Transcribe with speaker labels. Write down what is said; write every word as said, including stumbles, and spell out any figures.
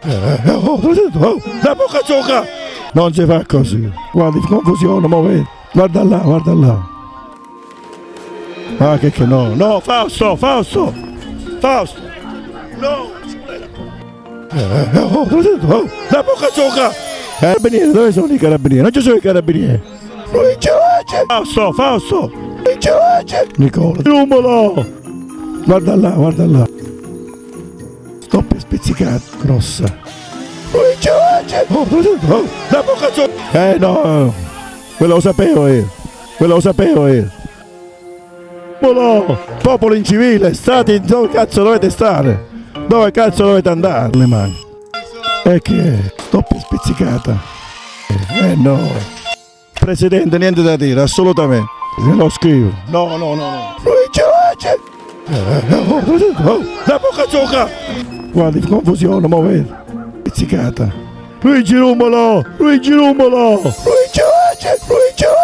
Speaker 1: Eh, oh, oh, la bocca zucca! Non si fa così. Guardi, confusione, muovete. Guarda là, guarda là. Ah, che che no. No, Fausto, Fausto! Fausto! No! Eh, oh, oh, la bocca zucca! Carabinieri, dove sono i carabinieri? Non ci sono i carabinieri! Luigi Luigi! Fausto, Fausto! Luigi Luigi! Nicola, numero! Guarda là, guarda là! Stoppia spizzicata, grossa! Luigi Luigi! Oh, oh, la bocca zucca! Eh no! Quello lo sapevo io! Quello lo sapevo io! Ma no! Popolo incivile! State dove cazzo dovete stare? Dove cazzo dovete andare? Le mani! E che è? Stoppia spizzicata! Eh no! Presidente, niente da dire, assolutamente! Se lo scrivo! No, no, no, no! Luigi Luigi! Eh, oh, oh, la bocca zucca! Guardi, confusione, muovete! Spizzicata! Luigi Rumolo! Luigi Rumolo! Luigi Luigi! Luigi